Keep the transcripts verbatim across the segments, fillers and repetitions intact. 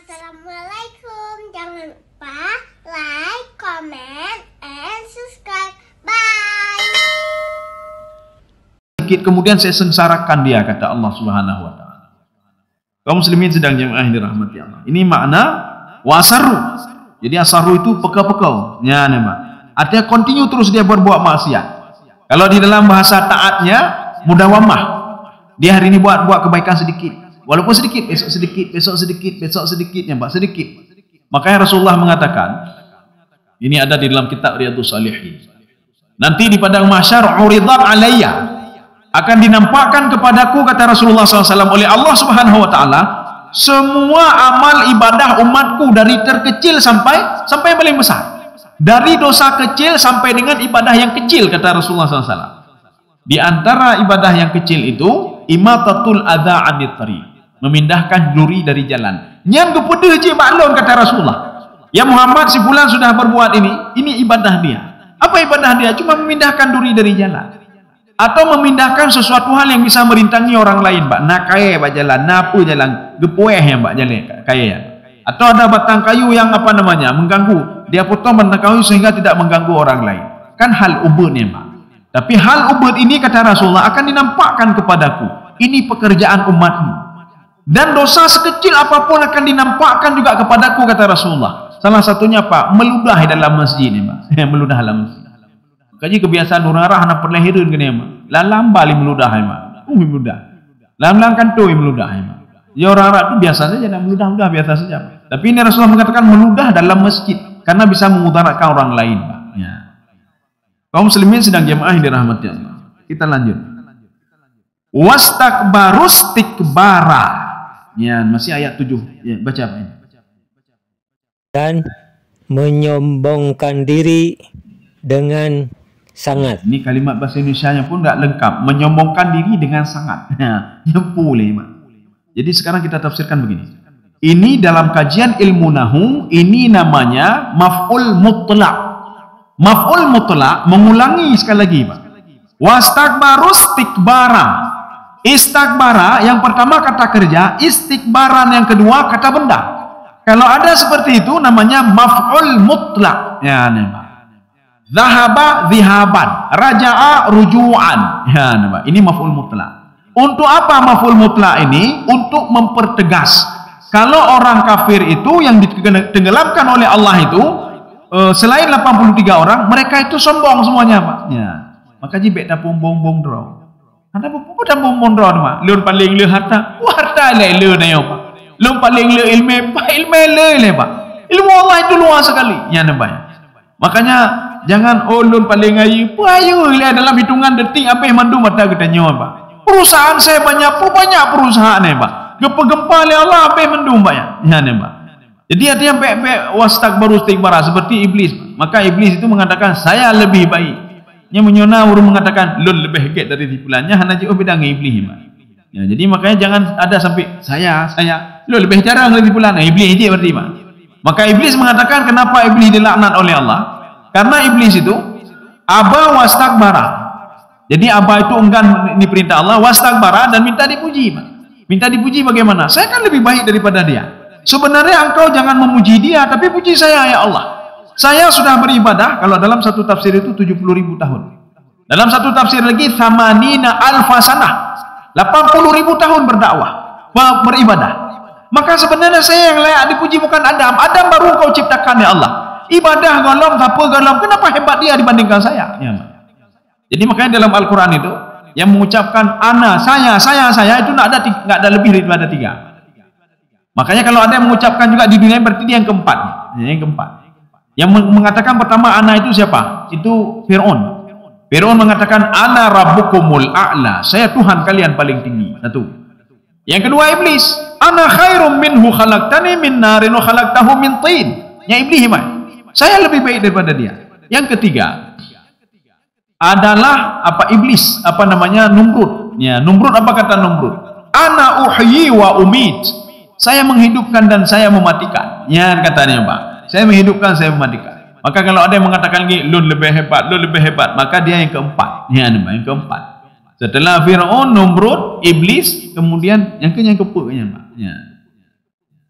Assalamualaikum. Jangan lupa like, comment, and subscribe. Bye. Kemudian saya sengsarakan dia, kata Allah Subhanahu wa taala. Kaum muslimin sedang jemaah yang dirahmati Allah. Ini makna wasaru. Jadi asaru itu pekau-pekau. Ya, nama. Artinya continue terus dia berbuat maksiat. Kalau di dalam bahasa taatnya mudawamah. Dia hari ini buat buat kebaikan sedikit. Walaupun sedikit, besok sedikit, besok sedikit, besok sedikit, ya Pak, sedikit. Makanya Rasulullah mengatakan, ini ada di dalam kitab Riyadhus Shalihin. Nanti di padang mahsyar uridat alayya, akan dinampakkan kepadaku, kata Rasulullah shallallahu alaihi wasallam, oleh Allah Subhanahu wa taala, semua amal ibadah umatku dari terkecil sampai sampai yang paling besar. Dari dosa kecil sampai dengan ibadah yang kecil, kata Rasulullah shallallahu alaihi wasallam. Di antara ibadah yang kecil itu imatatul adza 'anit tariq, memindahkan duri dari jalan. Yang kepada je maklum, kata Rasulullah. Ya Muhammad, si fulan sudah berbuat ini, ini ibadah dia. Apa ibadah dia? Cuma memindahkan duri dari jalan. Atau memindahkan sesuatu hal yang bisa merintangi orang lain, Pak. Nak kaya Pak jalan, napu jalan, gepueh yang Pak jalan kaya. Atau ada batang kayu yang apa namanya? Mengganggu. Dia potong batang kayu sehingga tidak mengganggu orang lain. Kan hal ubud ni, Pak. Tapi hal ubud ini, kata Rasulullah, akan dinampakkan kepadaku. Ini pekerjaan umatmu. Dan dosa sekecil apapun akan dinampakkan juga kepadaku, kata Rasulullah. Salah satunya Pak, meludah dalam masjid ni Pak. Meludah dalam masjid. Kaji kebiasaan orang arah nak perlahiran kena Pak. Lalam bali meludah Pak. Umi meludah. Lam-lam kanto meludah Pak. Ya orang Arab tu biasa saja nak meludah-meludah biasa saja. Tapi ini Rasulullah mengatakan meludah dalam masjid karena bisa memudaratkan orang lain Pak. Ya. Kaum muslimin sedang jemaah yang dirahmati Allah. Kita lanjut. Wastakbarus tikbara. Ya, masih ayat tujuh. Ya, baca apa ini? Dan menyombongkan diri dengan sangat. Ini kalimat bahasa Indonesianya pun tak lengkap. Menyombongkan diri dengan sangat. Ya, boleh, Mak. Jadi sekarang kita tafsirkan begini. Ini dalam kajian ilmu nahwu, ini namanya maf'ul mutlak. Maf'ul mutlak mengulangi sekali lagi, Pak. Wastakbarus tikbara. Istakbara yang pertama kata kerja, istikbaran yang kedua kata benda. Kalau ada seperti itu namanya maf'ul mutlak. Ya, Pak. Zahaba zihaban, raja'a ruju'an. Ya, Pak. Ini maf'ul mutlak. Untuk apa maf'ul mutlak ini? Untuk mempertegas. Kalau orang kafir itu yang ditenggelamkan oleh Allah itu selain delapan puluh tiga orang, mereka itu sombong semuanya, Pak. Ya. Maka jibek tapung bong-bong draw. Anda apa dah mondor mah? Lun paling le harta, harta le le na yo Pak. Lun paling le ilmu, Pak ilmu le le Pak. Ilmu Allah itu luas sekali. Ya nampak. Makanya jangan oh lun paling ayu, ayu le dalam hitungan detik apa yang mandu mata kita nyawa Pak. Perusahaan saya banyak, banyak perusahaan ya Pak. Gempa-gempa le Allah apa yang mandu Pak ya. Ya nampak. Jadi artinya pek-pek wastakbaru istikbara seperti iblis. Maka iblis itu mengatakan saya lebih baik. Yang menyona urung mengatakan lun lebih hebat dari tipulannya hanya jauh bidang iblis ya, jadi makanya jangan ada sampai saya saya lun lebih jarang dari tipulan iblis aja berarti Pak. Maka iblis mengatakan kenapa iblis dilaknat oleh Allah? Karena iblis itu aba wastakbara. Jadi aba itu enggan ini perintah Allah, wastakbara dan minta dipuji Pak. Minta dipuji bagaimana? Saya kan lebih baik daripada dia. Sebenarnya engkau jangan memuji dia tapi puji saya ya Allah. Saya sudah beribadah, kalau dalam satu tafsir itu tujuh puluh ribu tahun. Dalam satu tafsir lagi, thamanina alfa sanah. delapan puluh ribu tahun berdakwah, beribadah. Maka sebenarnya saya yang layak dipuji bukan Adam. Adam baru kau ciptakan ya Allah. Ibadah golong, apa golong. Kenapa hebat dia dibandingkan saya? Ya. Jadi makanya dalam Al-Quran itu, yang mengucapkan ana, saya, saya, saya, itu tidak ada, tidak ada lebih daripada tiga. Makanya kalau ada yang mengucapkan juga di dunia, berarti dia yang keempat. Yang keempat. Yang mengatakan pertama ana itu siapa? Itu Fir'aun. Fir'aun mengatakan ana rabbukumul a'la. Saya Tuhan kalian paling tinggi. Satu. Yang kedua iblis. Ana khairum minhu khalaqtani min narin wa khalaqtahu min tin. Yang iblis hebat. Saya lebih baik daripada dia. Yang ketiga adalah apa iblis? Apa namanya? Numrud. Ya, Numrud apa kata Numrud? Ana uhyi wa umit. Saya menghidupkan dan saya mematikan. Ya katanya Pak. Saya menghidupkan, saya mematikan. Maka kalau ada yang mengatakan lagi, lun lebih hebat, lun lebih hebat, maka dia yang keempat. Ya, yang keempat. Setelah Fir'aun, Numrud, Iblis, kemudian yang ke yang keempat. Ya.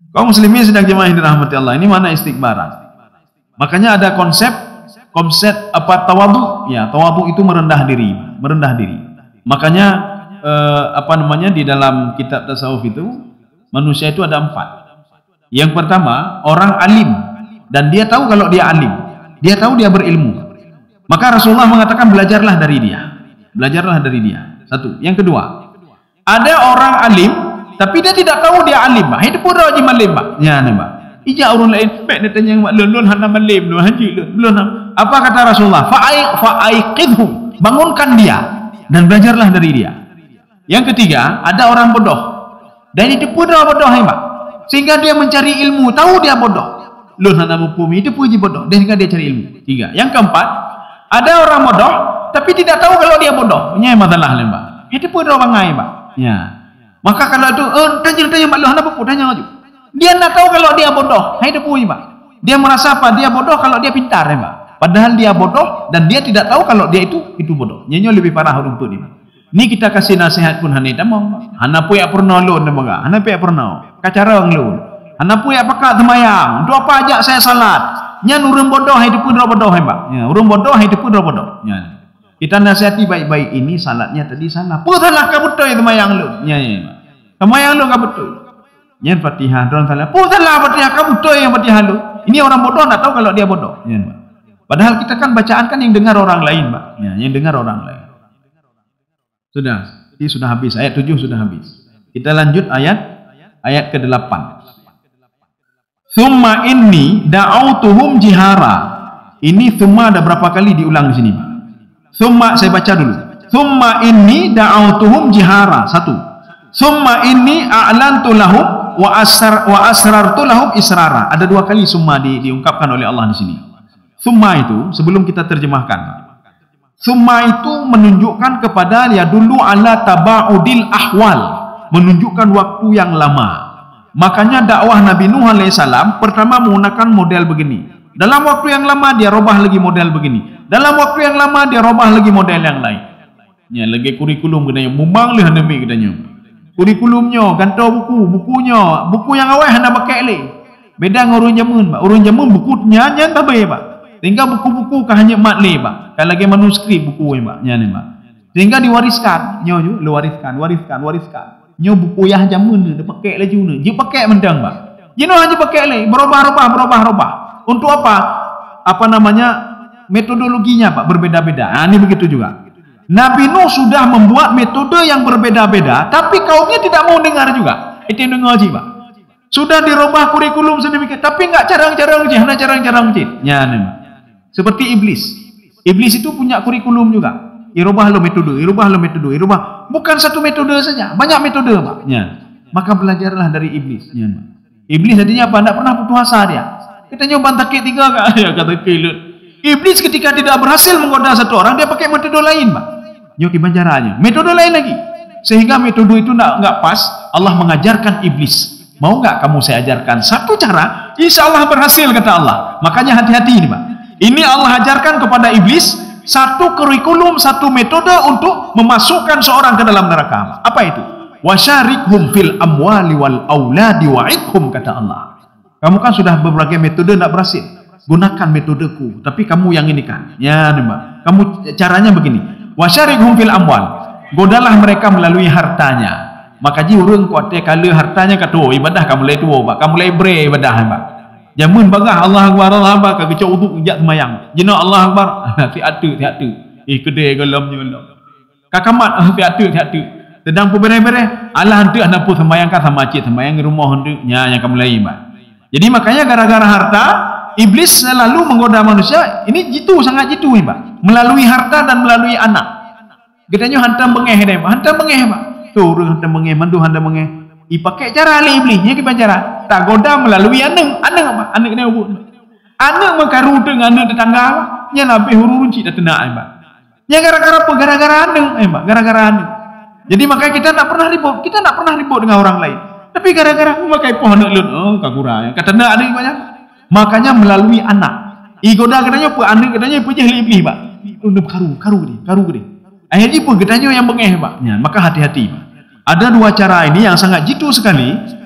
Kaum muslimin sedang jemaah yang dirahmati Allah, ini mana istighbaran. Makanya ada konsep konsep apa tawadhu, ya tawadhu itu merendah diri, merendah diri. Makanya eh, apa namanya di dalam kitab tasawuf itu manusia itu ada empat. Yang pertama orang alim dan dia tahu kalau dia alim, dia tahu dia berilmu. Maka Rasulullah mengatakan belajarlah dari dia, belajarlah dari dia. Satu. Yang kedua, ada orang alim tapi dia tidak tahu dia alim. Itu pun orang alim, Pak. Ya, nih, Pak. Ija orang lain, Pak nak tanya mak lun lun hana malim, lun haji lun lun. Apa kata Rasulullah? Fa'aiq fa'aiqidhu, bangunkan dia dan belajarlah dari dia. Yang ketiga, ada orang bodoh. Dan itu pun orang bodoh, Pak. Sehingga dia mencari ilmu, tahu dia bodoh. Lun hana mupumi, itu pun bodoh. Dan sehingga dia cari ilmu. Tiga. Yang keempat, ada orang bodoh tapi tidak tahu kalau dia bodoh. Ini masalah, Pak. Itu pun orang bangai, Pak. Ya. Maka kalau itu, oh, tanya tanya mak lun hana buku, tanya aja. Dia tidak tahu kalau dia bodoh. Itu pun, Pak. Dia merasa apa? Dia bodoh kalau dia pintar, ya, Pak. Padahal dia bodoh dan dia tidak tahu kalau dia itu itu bodoh. Nyanyi lebih parah orang tu ni. Ni kita kasih nasihat pun hana tamang. Hana pun ya pernah lun demoga. Hana pun ya pernah. Kacarang lun. Hana pun ya pakat semayang. Dua apa ajak saya salat. Nyan urang bodoh itu pun orang bodoh, Pak. Ya, urang bodoh itu pun orang bodoh. Ya. Kita nasihati baik-baik, ini salatnya tadi salah. Pun salah ka betul semayang lun. Ya, ya, Pak. Semayang lun ka betul. Nyan Fatihah orang salah. Pun salah Fatihah ka betul yang Fatihah lun. Ini orang bodoh tak tahu kalau dia bodoh. Ya, Pak. Padahal kita kan bacaan kan yang dengar orang lain, Pak. Ya, yang dengar orang lain. Sudah, ini sudah habis. Ayat tujuh sudah habis. Kita lanjut ayat ayat ke delapan. Thumma inni da'autuhum jihara. Ini thumma ada berapa kali diulang di sini, Pak? Thumma saya baca dulu. Thumma inni da'autuhum jihara. Satu. Thumma inni a'lantu lahum wa asrar wa asrartu lahum israra. Ada dua kali summa di, diungkapkan oleh Allah di sini. Summa itu sebelum kita terjemahkan. Summa itu menunjukkan kepada ya dulu ala tabaudil ahwal, menunjukkan waktu yang lama. Makanya dakwah Nabi Nuh alaihissalam pertama menggunakan model begini. Dalam waktu yang lama dia robah lagi model begini. Dalam waktu yang lama dia robah lagi model yang lain. Ya lagi kurikulum katanya, mumbang leh demi katanya. Kurikulumnya, ganto buku, bukunya, buku yang awal hendak pakai leh. Beda dengan urun jamun, Pak. Urun jamun bukunya nyan tak baik, Pak. Tinggal buku-buku kan hanya mat leh, Pak. Kalau lagi manuskrip buku, Pak. Nyan, Pak. Sehingga diwariskan, nyo ju, lu wariskan, wariskan, wariskan. Nyo buku yang jamun ni, dia pakai laju ni. Dia pakai mendang, Pak. Jino hanya pakai leh, berubah-ubah, berubah-ubah. Untuk apa? Apa namanya? Metodologinya, Pak, berbeda-beda. Nah, ini begitu juga. Nabi Nuh sudah membuat metode yang berbeda-beda, tapi kaumnya tidak mau dengar juga. Itu yang dengar, Pak. Sudah dirubah kurikulum sedemikian, tapi enggak carang-carang je, hanya carang-carang je. Ya, Pak. Seperti iblis. Iblis itu punya kurikulum juga. Irubah lo metode, irubah lo metode, irubah. Bukan satu metode saja, banyak metode, Pak. Ya. Maka belajarlah dari iblis. Ya, Pak. Iblis tadinya apa? Tidak pernah putus asa dia. Kita nyoba takik tiga kak. Ya, kata kilut. Iblis ketika tidak berhasil menggoda satu orang, dia pakai metode lain, Pak. Nyoki caranya. Metode lain lagi. Sehingga metode itu tidak enggak pas, Allah mengajarkan iblis. Mau enggak kamu saya ajarkan satu cara? Insya Allah berhasil, kata Allah. Makanya hati-hati ini, Pak. Ini Allah ajarkan kepada iblis satu kurikulum, satu metode untuk memasukkan seorang ke dalam neraka. Apa itu? Wasyarikhum fil amwali wal auladi wa'idhum, kata Allah. Kamu kan sudah berbagai metode tidak berhasil. Gunakan metodeku, tapi kamu yang ini kan. Ya, Pak. Kamu caranya begini. Wasyarikhum fil amwal. Godalah mereka melalui hartanya. Maka ji urang kuatnya kala hartanya kata, oh, ibadah kamu mulai tua, Pak. Kamu mulai bre ibadah, Pak. Jamun bagah Allah Akbar, Allah Akbar, kaki cok uduk ijak semayang. Jina Allah Akbar, tiatu, tiatu. Eh, kedai galamnya Allah. Kakamat, tiatu, tiatu. Sedang pun beres-beres, Allah hendak anda pun semayangkan sama cik, semayang di rumah hendaknya yang kamu mulai, Pak. Jadi makanya gara-gara harta, iblis selalu menggoda manusia. Ini jitu, sangat jitu, Pak. Melalui harta dan melalui anak. Katanya hantam bengeh, Pak. Hantam bengeh, Pak. Tu orang hantam bengeh, mandu hantam bengeh. Ipakai cara ali iblis, ni kita cara. Tak goda melalui anak, anak apa? Anak ni apa? Anak makaru dengan anak tetangga, nya nabi hurun cik dah tenak, Pak. Nya gara-gara apa? Gara-gara anak, Pak. Gara-gara anak. Jadi makanya kita tak pernah ribut, kita tak pernah ribut dengan orang lain. Tapi gara-gara memakai pohon anak lun, oh kagurang. Kata nak anak banyak. Makanya melalui anak. I goda katanya apa? Anak katanya apa je iblis, Pak. Untuk karu, karu ni, karu ni. Akhirnya pun katanya yang bengeh, Pak. Ya, maka hati-hati, Pak. Ada dua cara ini yang sangat jitu sekali.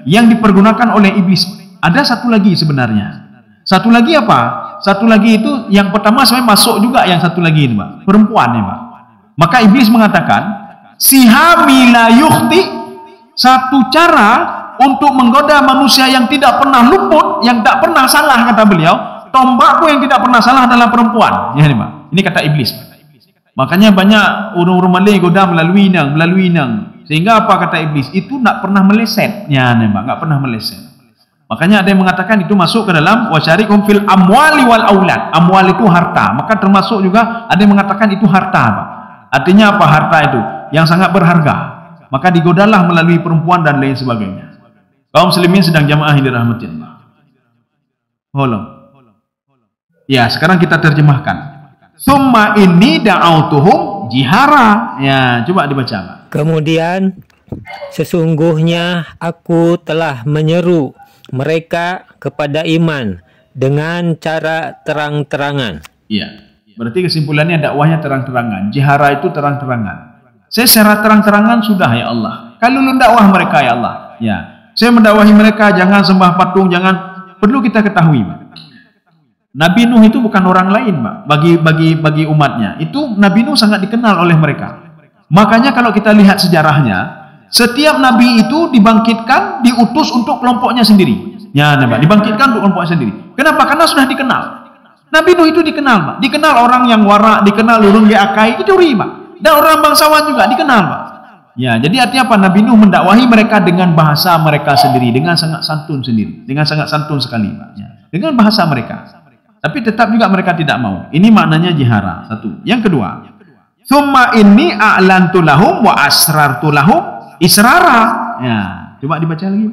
yang dipergunakan oleh iblis. Ada satu lagi sebenarnya. Satu lagi apa? Satu lagi itu yang pertama sebenarnya masuk juga yang satu lagi ini, Pak. Perempuan ya, Pak. Maka iblis mengatakan, sihami la yukhti, satu cara untuk menggoda manusia yang tidak pernah luput, yang tak pernah salah, kata beliau, tombakku yang tidak pernah salah adalah perempuan. Ya, ini, Pak. Ini kata iblis. Makanya banyak orang-orang Malay goda melalui nang, melalui nang. Sehingga apa kata iblis? Itu tak pernah meleset. Ya, ini, Pak. Tak pernah meleset. Makanya ada yang mengatakan itu masuk ke dalam wasyarikum fil amwali wal aulad. Amwal itu harta. Maka termasuk juga ada yang mengatakan itu harta, Pak. Artinya apa harta itu? Yang sangat berharga. Maka digodalah melalui perempuan dan lain sebagainya. Kaum muslimin sedang jamaah yang dirahmati Allah. Holo. Ya, sekarang kita terjemahkan. Summa inni da'autuhum jihara. Ya, coba dibaca, Pak. Kemudian sesungguhnya aku telah menyeru mereka kepada iman dengan cara terang-terangan. Iya. Berarti kesimpulannya dakwahnya terang-terangan. Jihara itu terang-terangan. Saya secara terang-terangan sudah ya Allah. Kalau lu dakwah mereka ya Allah. Ya. Saya mendakwahi mereka jangan sembah patung, jangan. Perlu kita ketahui, Pak. Nabi Nuh itu bukan orang lain, Pak. Bagi bagi bagi umatnya. Itu Nabi Nuh sangat dikenal oleh mereka. Makanya kalau kita lihat sejarahnya, setiap nabi itu dibangkitkan, diutus untuk kelompoknya sendiri. Ya, Pak, dibangkitkan untuk kelompoknya sendiri. Kenapa? Karena sudah dikenal. Nabi Nuh itu dikenal, Pak. Dikenal orang yang warak, dikenal urung diakai, itu curi, Pak. Dan orang bangsawan juga dikenal, Pak. Ya, jadi artinya apa? Nabi Nuh mendakwahi mereka dengan bahasa mereka sendiri, dengan sangat santun sendiri, dengan sangat santun sekali, Pak. Ya, dengan bahasa mereka. Tapi tetap juga mereka tidak mau. Ini maknanya jihara. Satu. Yang kedua, summa inni a'lantu lahum wa asrartu lahum israra. Ya, coba dibaca lagi.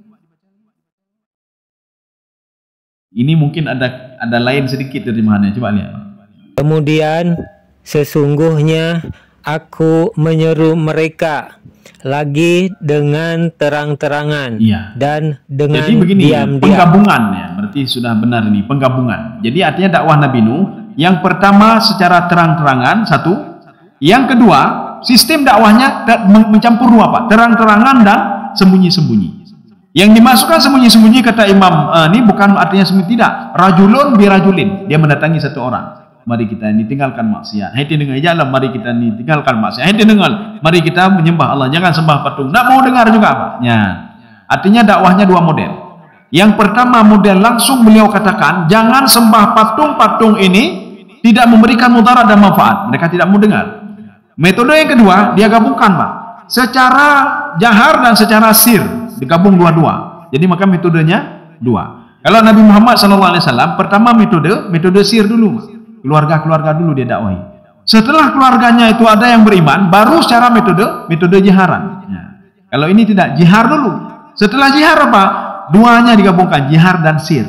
Ini mungkin ada ada lain sedikit terjemahannya. Coba lihat. Kemudian sesungguhnya aku menyeru mereka lagi dengan terang-terangan ya. Dan dengan jadi begini, diam-diam. Penggabungan ya, berarti sudah benar ini penggabungan. Jadi artinya dakwah Nabi Nuh yang pertama secara terang-terangan satu, yang kedua sistem dakwahnya mencampur dua, Pak, terang-terangan dan sembunyi-sembunyi. Yang dimasukkan sembunyi-sembunyi kata Imam uh, ini bukan artinya sembunyi, tidak. Rajulun birajulin, dia mendatangi satu orang. Mari kita ini tinggalkan maksiat. Hai dengar jalan, mari kita ini tinggalkan maksiat. Hai dengar, mari kita menyembah Allah, jangan sembah patung. Nak mau dengar juga, Pak. Ya. Artinya dakwahnya dua model. Yang pertama model langsung beliau katakan, jangan sembah patung-patung ini tidak memberikan mudarat dan manfaat. Mereka tidak mau dengar. Metode yang kedua dia gabungkan, Pak, secara jahar dan secara sir, digabung dua-dua. Jadi maka metodenya dua. Kalau Nabi Muhammad shallallahu alaihi wasallam pertama metode metode sir dulu, keluarga-keluarga dulu dia dakwahi. Setelah keluarganya itu ada yang beriman, baru secara metode metode jiharan. Ya. Kalau ini tidak, jihar dulu. Setelah jihar apa? Duanya digabungkan, jihar dan sir.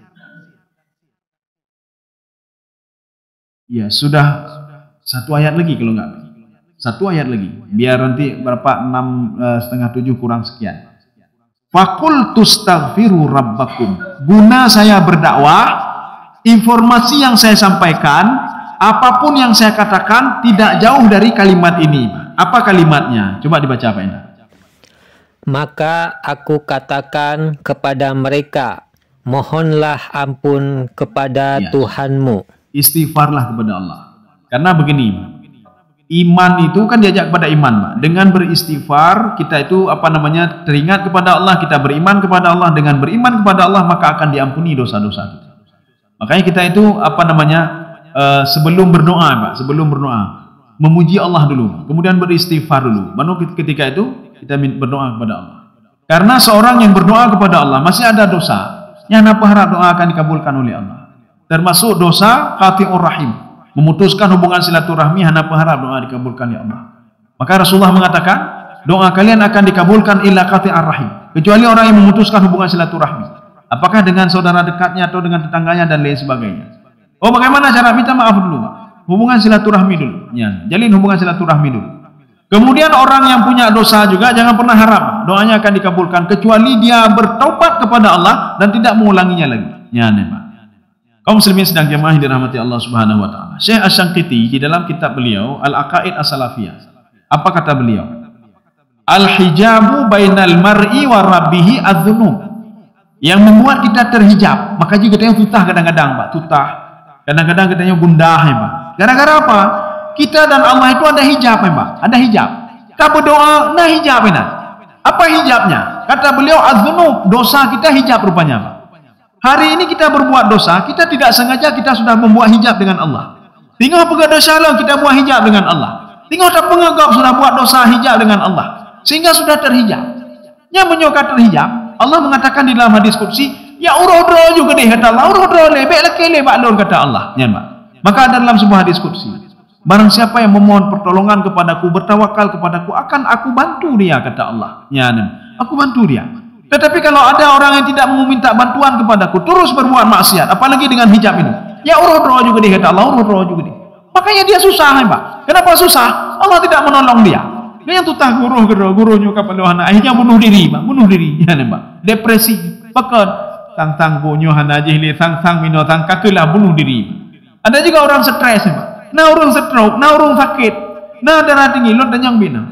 Ya sudah satu ayat lagi kalau enggak. Satu ayat lagi, biar nanti berapa enam uh, setengah tujuh kurang sekian. Fakul tustaghfiru rabbakum. Guna saya berdakwah, informasi yang saya sampaikan, apapun yang saya katakan tidak jauh dari kalimat ini. Apa kalimatnya? Coba dibaca apa ini? Maka aku katakan kepada mereka, mohonlah ampun kepada ya. Tuhanmu. Istighfarlah kepada Allah. Karena begini, iman itu kan diajak kepada iman, Pak. Dengan beristighfar kita itu apa namanya teringat kepada Allah, kita beriman kepada Allah. Dengan beriman kepada Allah maka akan diampuni dosa-dosa kita. Makanya kita itu apa namanya uh, sebelum berdoa, Pak, sebelum berdoa memuji Allah dulu, kemudian beristighfar dulu. Baru ketika itu kita berdoa kepada Allah. Karena seorang yang berdoa kepada Allah masih ada dosa, yang apa harap doa akan dikabulkan oleh Allah. Termasuk dosa qati'ur rahim, memutuskan hubungan silaturahmi, hana berharap doa dikabulkan ya Allah. Maka Rasulullah mengatakan, doa kalian akan dikabulkan illa qati'ar rahim, kecuali orang yang memutuskan hubungan silaturahmi. Apakah dengan saudara dekatnya atau dengan tetangganya dan lain sebagainya. Oh, bagaimana cara minta maaf dulu, Pak? Hubungan silaturahmi dulu. Ya, jalin hubungan silaturahmi dulu. Kemudian orang yang punya dosa juga jangan pernah harap doanya akan dikabulkan kecuali dia bertaubat kepada Allah dan tidak mengulanginya lagi. Ya, nih, Pak. Kaum muslimin sedang jemaah yang dirahmati Allah Subhanahu wa taala. Syekh Asy-Syanqiti di dalam kitab beliau Al-Aqaid As-Salafiyah. Apa kata beliau? Al-hijabu bainal mar'i wa rabbihi adz-dzunub. Yang membuat kita terhijab. Maka juga kita tutah kadang-kadang, Pak, tutah. Kadang-kadang katanya gundah, ya, Pak. Gara-gara apa? Kita dan Allah itu ada hijab, ya, Pak. Ada hijab. Kita berdoa, nah hijab ini. Apa hijabnya? Kata beliau, adz-dzunub, dosa kita hijab rupanya, Pak. Hari ini kita berbuat dosa, kita tidak sengaja kita sudah membuat hijab dengan Allah. Tengok pegawai dosa lah, kita buat hijab dengan Allah. Tengok tak pengagap sudah buat dosa hijab dengan Allah. Sehingga sudah terhijab. Yang menyokong terhijab, Allah mengatakan di dalam hadis qudsi, ya urah-urah juga deh, kata Allah, urah-urah lebek laki lebek lor, kata Allah. Ya, Pak. Maka dalam sebuah hadis qudsi, barang siapa yang memohon pertolongan kepadaku, bertawakal kepadaku, akan aku bantu dia, kata Allah. Ya, aku bantu dia. Tetapi kalau ada orang yang tidak mau minta bantuan kepadaku, terus berbuat maksiat, apalagi dengan hijab ini, ya urah-urah juga deh, kata Allah, urah-urah juga deh. Makanya dia susah, ya, Pak. Kenapa susah? Allah tidak menolong dia. Dia yang tutah guruh guruh guruhnya kepada anak, akhirnya bunuh diri, Pak. Bunuh diri, ya, Pak. Depresi, pekat, tang-tang bonyo hana jihli, tang-tang mino, tang kakelah bunuh diri. Ada juga orang stres, ya, Pak. Nah orang stroke, nah orang sakit, nah darah tinggi, lo dan yang bina.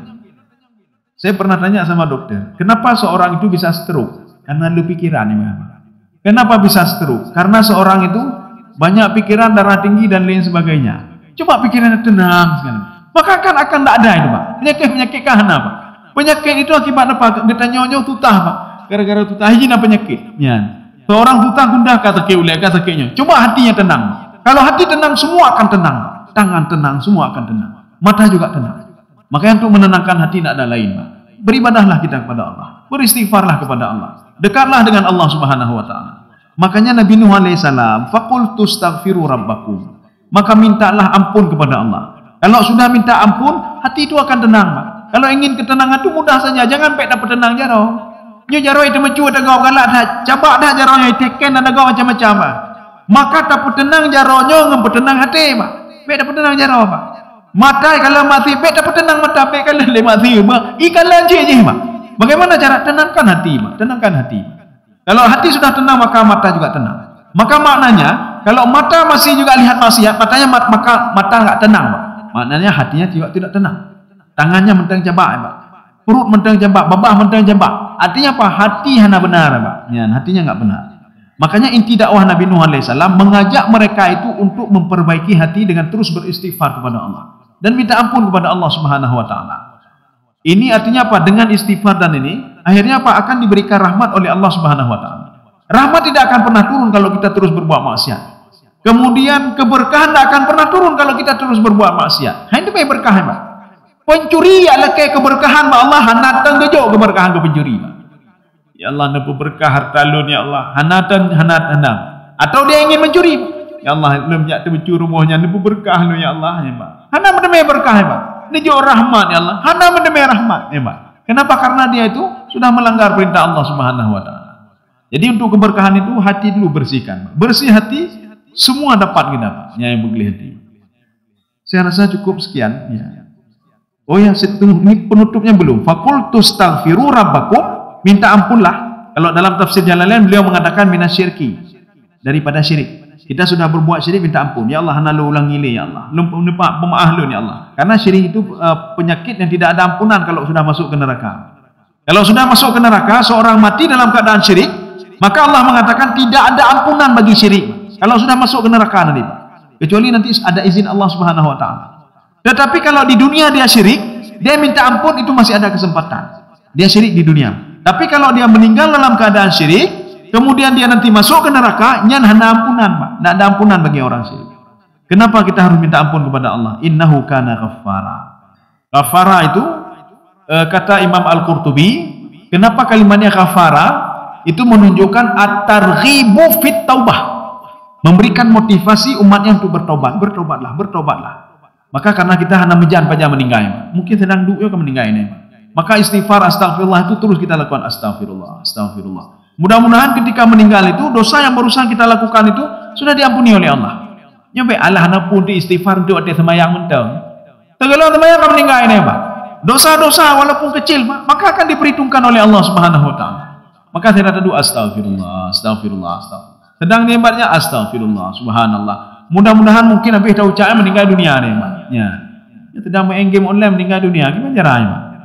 Saya pernah tanya sama dokter, kenapa seorang itu bisa stroke? Karena lu pikiran, ya, Pak. Kenapa bisa stroke? Karena seorang itu banyak pikiran, darah tinggi dan lain sebagainya. Coba pikirannya tenang sekali. Maka kan akan tidak ada itu, Pak. Penyakit-penyakit kahana, Pak. Penyakit itu akibat apa? Kita nyonyo tutah, Pak. Gara-gara tutah hijina penyakit. Ya. Seorang tutah gundah kata ke ulai kata sakitnya. Coba hatinya tenang. Kalau hati tenang, semua akan tenang. Tangan tenang, semua akan tenang. Mata juga tenang. Makanya untuk menenangkan hati tidak ada lain, Pak. Beribadahlah kita kepada Allah. Beristighfarlah kepada Allah. Dekatlah dengan Allah Subhanahu wa taala. Makanya Nabi Nuh alaihi salam, faqultu astaghfiru rabbakum. Maka mintalah ampun kepada Allah. Kalau sudah minta ampun, hati itu akan tenang, Pak. Kalau ingin ketenangan itu mudah saja, jangan pek dapat tenang jaro. Nyo jaro itu mencu ada gau galak dah, cabak dah jaro nya teken ada gau macam-macam, Pak. Maka dapat tenang jaronyo ngem tenang hati, Pak. Pek dapat tenang jaro, Pak. Mata kalau mati pek dapat tenang mata, pek kalau le mati, Pak. Ikan lanci je, Pak. Bagaimana cara tenangkan hati, Pak? Tenangkan hati. Kalau hati sudah tenang, maka mata juga tenang. Maka maknanya, kalau mata masih juga lihat maksiat, matanya maka mata enggak tenang, Pak. Maknanya hatinya juga tidak tenang. Tangannya mentang jabak, Pak. Perut mentang jabak, babah mentang jabak. Artinya apa? Hati hana benar, Pak. Ya, hatinya enggak benar. Makanya inti dakwah Nabi Nuh alaihi salam mengajak mereka itu untuk memperbaiki hati dengan terus beristighfar kepada Allah dan minta ampun kepada Allah Subhanahu wa taala. Ini artinya apa? Dengan istighfar dan ini, akhirnya apa? Akan diberikan rahmat oleh Allah Subhanahu wa taala. Rahmat tidak akan pernah turun kalau kita terus berbuat maksiat. Kemudian keberkahan tidak akan pernah turun kalau kita terus berbuat maksiat. Nah, itu berkah, Pak. Pencuri adalah kayak keberkahan, Pak. Allah hanatan gejok keberkahan ke pencuri, Pak. Ya Allah, nebu berkah harta lu, ya Allah. Hanatan hanat hanam. Atau dia ingin mencuri, ya Allah, belum jak mencuri rumahnya, nebu berkah lu, ya Allah, ya Pak. Hana mendemai berkah, ya Pak. Nijok rahmat, ya Allah. Hana mendemai rahmat, ya Pak. Kenapa? Karena dia itu sudah melanggar perintah Allah Subhanahu wa taala. Jadi untuk keberkahan itu hati dulu bersihkan. Bersih hati, semua dapat kita, Pak. Ya, yang bersih hati. Saya rasa cukup sekian, ya. Oh ya, ini penutupnya belum. Faqultu astaghfiru rabbakum, minta ampunlah. Kalau dalam tafsir Jalalain beliau mengatakan minasyirki, daripada syirik. Kita sudah berbuat syirik, minta ampun. Ya Allah, hana lu ulangi le, ya Allah. Lupa lupa pemaaf lu, ya Allah. Karena syirik itu uh, penyakit yang tidak ada ampunan kalau sudah masuk ke neraka. Kalau sudah masuk ke neraka, seorang mati dalam keadaan syirik, maka Allah mengatakan tidak ada ampunan bagi syirik. Kalau sudah masuk ke neraka nanti, Pak. Kecuali nanti ada izin Allah Subhanahu wa taala. Tetapi kalau di dunia dia syirik, dia minta ampun, itu masih ada kesempatan. Dia syirik di dunia. Tapi kalau dia meninggal dalam keadaan syirik, kemudian dia nanti masuk ke neraka, nyan hana ampunan, Pak. Tidak ada ampunan bagi orang syirik. Kenapa kita harus minta ampun kepada Allah? Innahu kana ghaffara. Ghaffara itu e, kata Imam Al-Qurtubi, kenapa kalimatnya ghaffara? Itu menunjukkan at-targhibu fit taubah. Memberikan motivasi umatnya untuk bertobat. Bertobatlah, bertobatlah. Maka karena kita hanya menjan pada meninggal, mungkin sedang duduk ke meninggal ini. Maka istighfar astagfirullah itu terus kita lakukan, astagfirullah, astagfirullah. Mudah-mudahan ketika meninggal itu dosa yang barusan kita lakukan itu sudah diampuni oleh Allah. Nyampe Allah hana pun di istighfar untuk ada semayang mentang. Tegalau semayang ke meninggal ini, Pak. Dosa-dosa walaupun kecil, Pak, maka akan diperhitungkan oleh Allah Subhanahu wa taala. Maka saya kata doa astagfirullah, astagfirullah, astagfirullah. Sedang dihebatnya astagfirullah, subhanallah. Mudah-mudahan mungkin habis dah ucapnya meninggal dunia ni, Pak. Ya. Ya sedang main game online meninggal dunia, gimana caranya, Pak?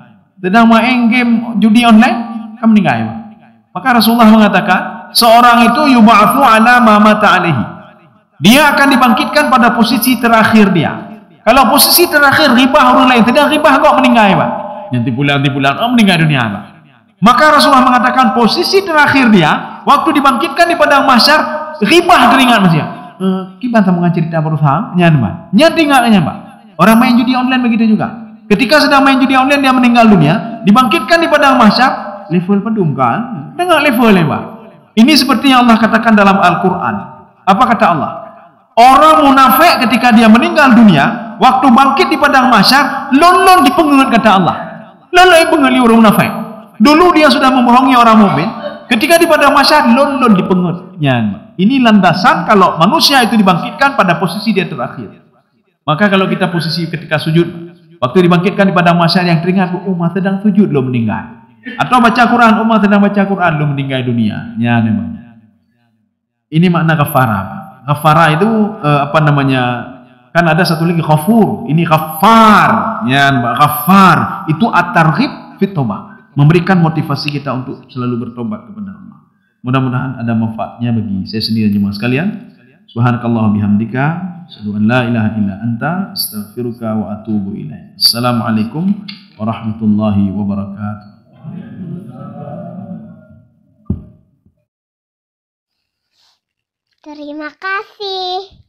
sedang main game judi online, kan meninggal. Ya? Maka Rasulullah mengatakan, seorang itu yub'atsu ala ma mata alaihi. Dia akan dibangkitkan pada posisi terakhir dia. Kalau posisi terakhir ribah orang lain, sedang ribah kok meninggal, Pak. Nanti bulan-nanti bulan, oh meninggal dunia, Pak. Maka Rasulullah mengatakan posisi terakhir dia, waktu dibangkitkan di padang mahsyar, ribah teringat manusia. Eh, gimana mau cerita berusaha? Nyan, Pak. Nyan tinggalnya, Pak. Orang main judi online begitu juga. Ketika sedang main judi online dia meninggal dunia, dibangkitkan di padang mahsyar, level pedum kan? Dengar levelnya, Pak. Ini seperti yang Allah katakan dalam Al-Qur'an. Apa kata Allah? Orang munafik ketika dia meninggal dunia, waktu bangkit di padang mahsyar, lolong dipengut kata Allah. Lolong dipengut orang munafik. Dulu dia sudah membohongi orang mukmin, ketika di padang mahsyar lolong dipengut. Ini landasan kalau manusia itu dibangkitkan pada posisi dia terakhir. Maka kalau kita posisi ketika sujud, waktu dibangkitkan di padang mahsyar yang teringat, umat sedang sujud lo meninggal. Atau baca Quran, umat sedang baca Quran lo meninggal dunia. Ya memang. Ini makna kafarah. Kafarah itu eh, apa namanya? Kan ada satu lagi ghafur. Ini ghafar. Ya, ghafar itu at-targhib fit taubah. Memberikan motivasi kita untuk selalu bertobat kepada Allah. Mudah-mudahan ada manfaatnya bagi saya sendiri dan jemaah sekalian. Subhanakallah bihamdika, asyhadu an la ilaha illa anta, astaghfiruka wa atubu ilaik. Assalamualaikum warahmatullahi wabarakatuh. Terima kasih.